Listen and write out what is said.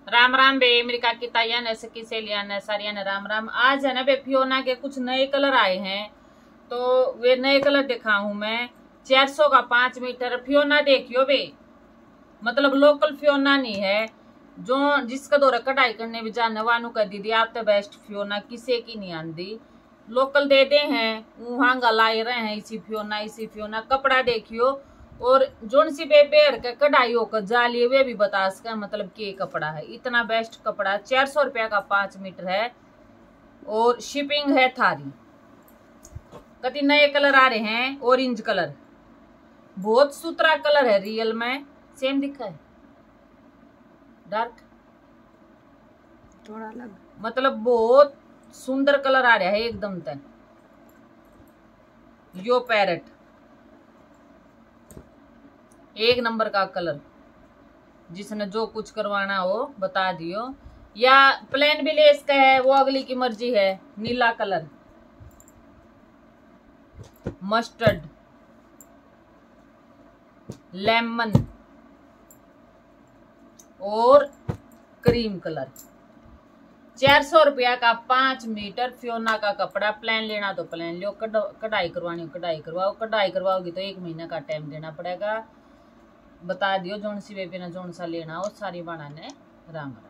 राम राम बे मेरी काकी ताइया ने सकी सहेलिया ने सारिया ने राम राम। आज है ना बे फियोना के कुछ नए कलर आए हैं, तो वे नए कलर दिखाऊं मैं। 400 का 5 मीटर फियोना देखियो बे, मतलब लोकल फियोना नहीं है, जो जिसका दौरा कढ़ाई करने भी जाने वानू कर दीदी आप तो बेस्ट फियोना किसी की नहीं आंदी। लोकल दे दे हैं वहां गलाए रहे हैं इसी फियोना कपड़ा देखियो। और जोन सी बेबेर के कढ़ाई होकर जाली वे भी बता सका मतलब के कपड़ा है, इतना बेस्ट कपड़ा। 400 रुपया का 5 मीटर है और शिपिंग है थारी। कति नए कलर आ रहे हैं, ऑरेंज कलर बहुत सुथरा कलर है, रियल में सेम दिखा है, डार्क थोड़ा अलग, मतलब बहुत सुंदर कलर आ रहा है एकदम तक। यो पैरेट एक नंबर का कलर, जिसने जो कुछ करवाना हो बता दियो, या प्लेन भी लेस का है वो अगली की मर्जी है। नीला कलर, मस्टर्ड, लेमन और क्रीम कलर। 400 रुपया का 5 मीटर फियोना का कपड़ा। प्लेन लेना तो प्लेन लो, कढ़ाई करवानी हो कढ़ाई करवाओ, कढ़ाई करवाओगी तो 1 महीने का टाइम देना पड़ेगा। बता दियो जोन सी बेबी ने जोन सा लेना हो सारी बनाने। राम राम।